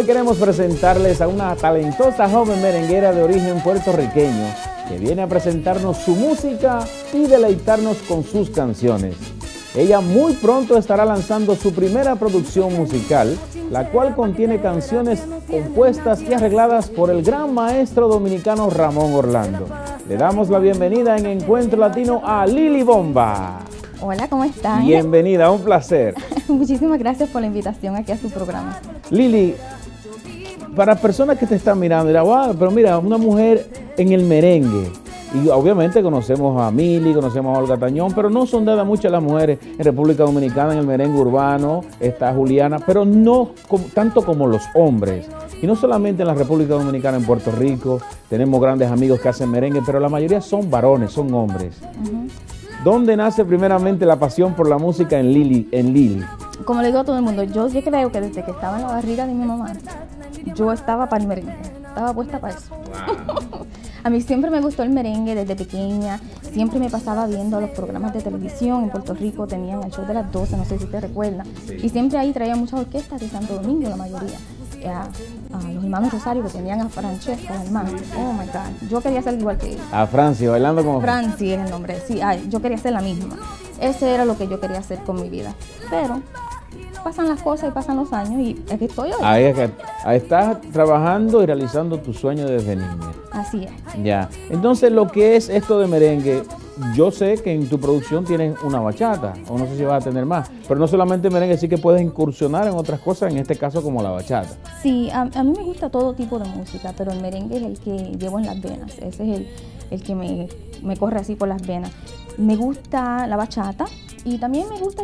Hoy queremos presentarles a una talentosa joven merenguera de origen puertorriqueño que viene a presentarnos su música y deleitarnos con sus canciones. Ella muy pronto estará lanzando su primera producción musical, la cual contiene canciones compuestas y arregladas por el gran maestro dominicano Ramón Orlando. Le damos la bienvenida en Encuentro Latino a Lili Bomba. Hola, ¿cómo están? Bienvenida, un placer. Muchísimas gracias por la invitación aquí a su programa. Lili, para personas que te están mirando, dirán, wow, pero mira, una mujer en el merengue. Y obviamente conocemos a Mili, conocemos a Olga Tañón, pero no son dadas muchas las mujeres en República Dominicana, en el merengue urbano, está Juliana, pero no tanto como los hombres. Y no solamente en la República Dominicana, en Puerto Rico, tenemos grandes amigos que hacen merengue, pero la mayoría son varones, son hombres. ¿Dónde nace primeramente la pasión por la música en Lili? Como le digo a todo el mundo, yo creo que desde que estaba en la barriga de mi mamá, yo estaba para el merengue, estaba puesta para eso. Wow. A mí siempre me gustó el merengue desde pequeña, siempre me pasaba viendo los programas de televisión. En Puerto Rico tenían el show de las 12, no sé si te recuerdan, y siempre ahí traían muchas orquestas de Santo Domingo, la mayoría. A los hermanos Rosario, que tenían a Francesca, la hermana. Oh my God, yo quería ser igual que ellos. A Franci, bailando como Franci es el nombre, sí, yo quería ser la misma. Ese era lo que yo quería hacer con mi vida. Pero pasan las cosas y pasan los años y aquí estoy hoy. Ahí estás trabajando y realizando tu sueño desde niña. Así es. Ya. Entonces, lo que es esto de merengue, yo sé que en tu producción tienes una bachata, o no sé si vas a tener más, pero no solamente merengue, sí que puedes incursionar en otras cosas, en este caso como la bachata. Sí, a mí me gusta todo tipo de música, pero el merengue es el que llevo en las venas, ese es el que me corre así por las venas. Me gusta la bachata y también me gusta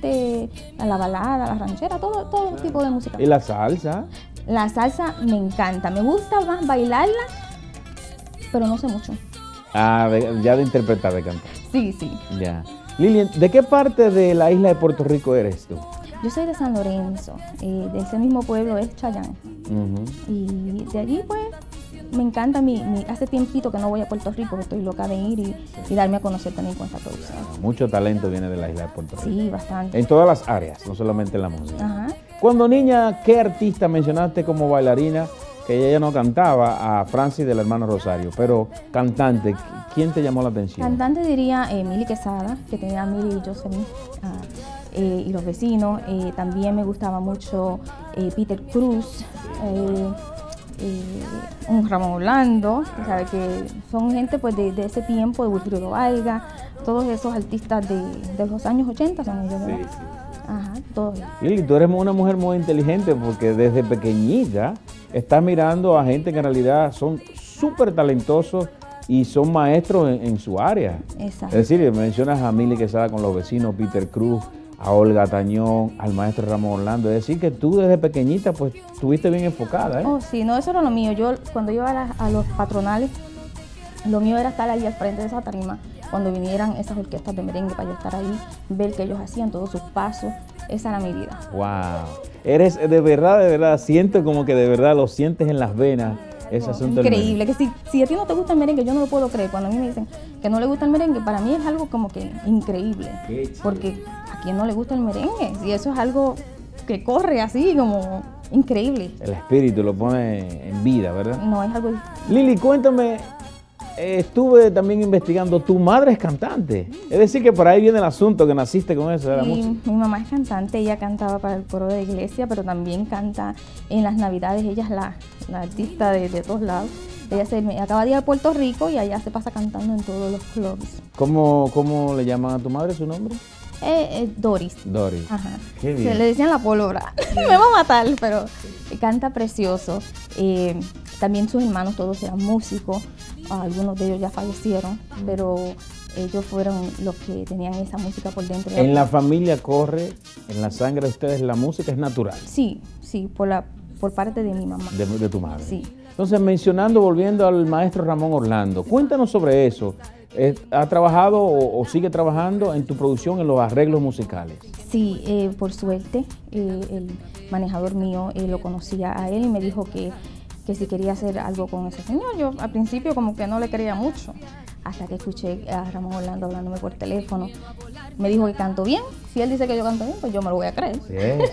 la balada, la ranchera, todo tipo de música. ¿Y la salsa? La salsa me encanta, me gusta más bailarla, pero no sé mucho. Ah, ya de interpretar, de cantar. Sí, sí. Ya. Lilian, ¿de qué parte de la isla de Puerto Rico eres tú? Yo soy de San Lorenzo, de ese mismo pueblo es Chayán. Y de allí pues me encanta, hace tiempito que no voy a Puerto Rico, que estoy loca de ir y darme a conocer también con esta producción. Mucho talento viene de la isla de Puerto Rico. Sí, bastante. En todas las áreas, no solamente en la música. Ajá. Cuando niña, ¿qué artista mencionaste como bailarina? Que ella no cantaba, a Franci del hermano Rosario, pero cantante, ¿quién te llamó la atención? Cantante diría Mili Quesada, que tenía Mili y Jocelyn, y Los Vecinos. También me gustaba mucho Peter Cruz, un Ramón Orlando, ¿sabes? Que son gente pues de ese tiempo, de Wilfrido Valga, todos esos artistas de los años 80 son ellos, ¿verdad? Sí. Ajá, todos. Lili, tú eres una mujer muy inteligente porque desde pequeñita estás mirando a gente que en realidad son súper talentosos y son maestros en su área. Exacto. Es decir, mencionas a Mili Quesada con Los Vecinos, Peter Cruz, a Olga Tañón, al maestro Ramón Orlando. Es decir, que tú desde pequeñita pues estuviste bien enfocada, ¿eh? Oh, sí, no, eso era lo mío. Yo cuando iba a los patronales, lo mío era estar ahí al frente de esa tarima. Cuando vinieran esas orquestas de merengue, para yo estar ahí, ver que ellos hacían todos sus pasos, esa era mi vida. ¡Wow! Eres de verdad, siento como que de verdad lo sientes en las venas, ese asunto del increíble, que si a ti no te gusta el merengue, yo no lo puedo creer. Cuando a mí me dicen que no le gusta el merengue, para mí es algo como que increíble. Porque a quién no le gusta el merengue, y eso es algo que corre así como increíble. El espíritu lo pone en vida, ¿verdad? No, es algo... Lili, cuéntame. Estuve también investigando, tu madre es cantante, es decir que por ahí viene el asunto que naciste con eso de la música. Mi mamá es cantante, ella cantaba para el coro de la iglesia, pero también canta en las navidades, ella es la artista de todos lados. Ella acaba de ir a Puerto Rico y allá se pasa cantando en todos los clubs. ¿Cómo le llaman a tu madre, su nombre? Doris. Doris. Ajá. Qué bien. Se le decían la pólvora. Me va a matar, pero canta precioso. También sus hermanos todos eran músicos, algunos de ellos ya fallecieron, pero ellos fueron los que tenían esa música por dentro. ¿En la familia corre, en la sangre de ustedes, la música es natural? Sí, por parte de mi mamá. De tu madre. Sí. Entonces, volviendo al maestro Ramón Orlando, cuéntanos sobre eso. ¿Ha trabajado o sigue trabajando en tu producción en los arreglos musicales? Sí, por suerte, el manejador mío lo conocía a él y me dijo que si quería hacer algo con ese señor. Yo al principio como que no le creía mucho, hasta que escuché a Ramón Orlando hablándome por teléfono. Me dijo que canto bien. Si él dice que yo canto bien, pues yo me lo voy a creer. Sí.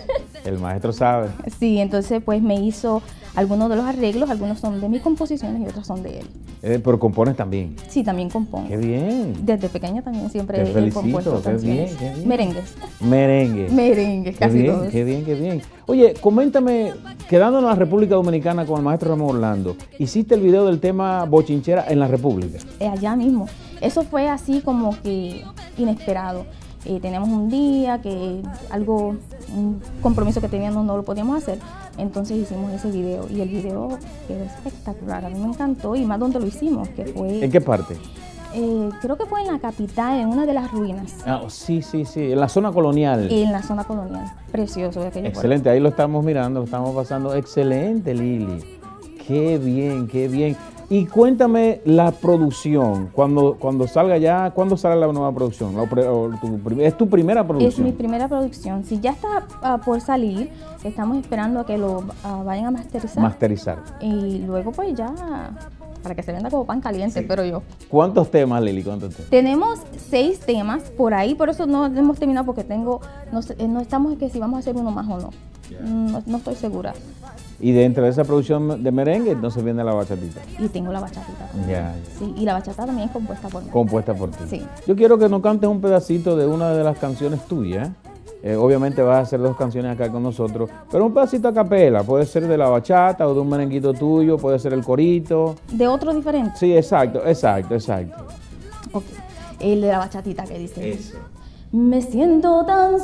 El maestro sabe. Sí, entonces pues me hizo algunos de los arreglos, algunos son de mis composiciones y otros son de él. Pero compones también. Sí, también compongo. ¡Qué bien! Desde pequeña también siempre Te he felicito, compuesto qué canciones. bien, qué bien. Merengues. Merengue. Merengues, Qué casi bien, todos. qué bien, qué bien. Oye, coméntame, quedándonos en la República Dominicana con el maestro Ramón Orlando, hiciste el video del tema Bochinchera en la República. Allá mismo. Eso fue así como que inesperado. Tenemos un día que un compromiso que teníamos no lo podíamos hacer, entonces hicimos ese video y el video quedó espectacular, a mí me encantó y más donde lo hicimos, que fue... ¿En qué parte? Creo que fue en la capital, en una de las ruinas. Ah, sí, en la zona colonial. En la zona colonial, precioso de aquello. Excelente, ahí lo estamos mirando, lo estamos pasando. Excelente, Lili. Qué bien, qué bien. Y cuéntame la producción, cuando salga ya, ¿cuándo sale la nueva producción? ¿Es tu primera producción? Es mi primera producción. Si ya está por salir, estamos esperando a que lo vayan a masterizar. Masterizar. Y luego pues ya, para que se venda como pan caliente, Sí. pero yo. ¿Cuántos temas, Lili? ¿Cuántos temas? Tenemos 6 temas por ahí, por eso no hemos terminado porque no estamos en que si vamos a hacer uno más o no. No estoy segura. Y dentro de esa producción de merengue, entonces viene la bachatita. Y tengo la bachatita también. Ya. Sí, y la bachata también es compuesta por mí. Compuesta por ti. Sí. Yo quiero que nos cantes un pedacito de una de las canciones tuyas. Obviamente vas a hacer 2 canciones acá con nosotros, pero un pedacito a capela, puede ser de la bachata o de un merenguito tuyo, puede ser el corito. ¿De otro diferente? Sí, exacto. Ok. El de la bachatita que dice. Eso. Me siento tan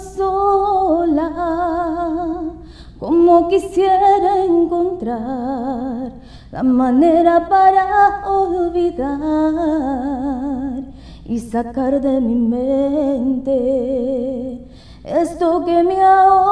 sola como quisiera encontrar la manera para olvidar y sacar de mi mente esto que me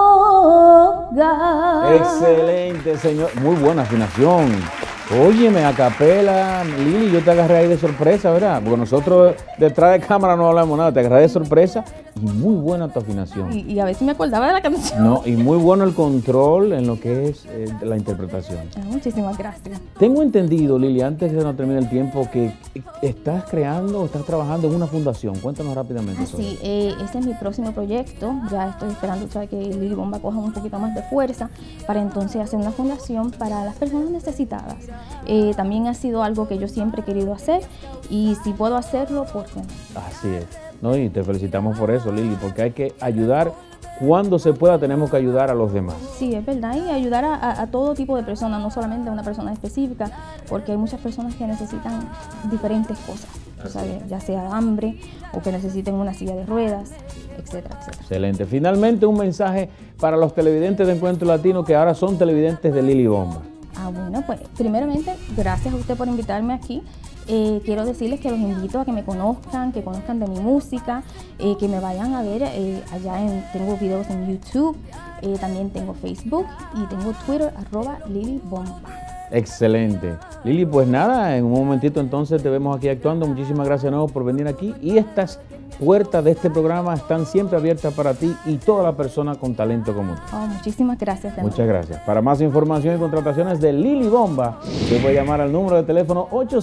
ahoga. Excelente, señor. Muy buena afinación. Óyeme, a capela, Lili, yo te agarré ahí de sorpresa, ¿verdad? Porque nosotros detrás de cámara no hablamos nada, te agarré de sorpresa y muy buena tu afinación. Y a ver si me acordaba de la canción. No, y muy bueno el control en lo que es la interpretación. Muchísimas gracias. Tengo entendido, Lili, antes de que nos termine el tiempo, que estás creando o estás trabajando en una fundación. Cuéntanos rápidamente sobre Sí, eso. ese es mi próximo proyecto. Ya estoy esperando que Lili Bomba coja un poquito más de fuerza para entonces hacer una fundación para las personas necesitadas. También ha sido algo que yo siempre he querido hacer y si puedo hacerlo, ¿por qué no? Así es. No, y te felicitamos por eso, Lili, porque hay que ayudar. Cuando se pueda, tenemos que ayudar a los demás. Sí, es verdad, y ayudar a todo tipo de personas, no solamente a una persona específica, porque hay muchas personas que necesitan diferentes cosas, tú sabes, ya sea hambre o que necesiten una silla de ruedas, etcétera, etcétera. Excelente. Finalmente, un mensaje para los televidentes de Encuentro Latino que ahora son televidentes de Lili Bomba. Bueno, pues primeramente, gracias a usted por invitarme aquí. Quiero decirles que los invito a que me conozcan, que conozcan de mi música, que me vayan a ver tengo videos en YouTube, también tengo Facebook y tengo Twitter, @LiliBomba. Excelente. Lili, pues nada, en un momentito entonces te vemos aquí actuando. Muchísimas gracias de nuevo por venir aquí. Y estas puertas de este programa están siempre abiertas para ti y toda la persona con talento como tú. Muchísimas gracias. Muchas gracias. Para más información y contrataciones de Lili Bomba, usted puede llamar al número de teléfono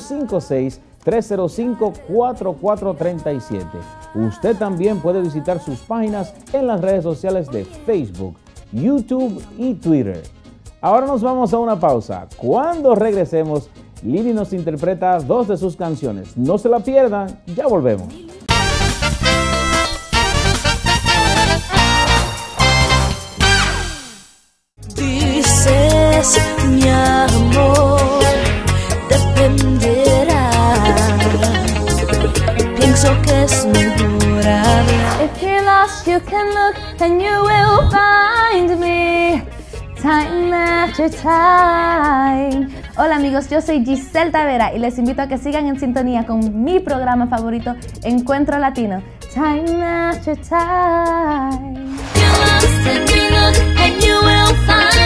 856-305-4437. Usted también puede visitar sus páginas en las redes sociales de Facebook, YouTube y Twitter. Ahora nos vamos a una pausa. Cuando regresemos, Lili nos interpreta 2 de sus canciones. No se la pierdan, ya volvemos. Dices, mi amor, dependerá. Pienso que es mejor hablar. If you're lost, you can look and you will find me. Time after time. Hola amigos, yo soy Giselle Tavera y les invito a que sigan en sintonía con mi programa favorito, Encuentro Latino. Time after time. You're lost and you look and you will find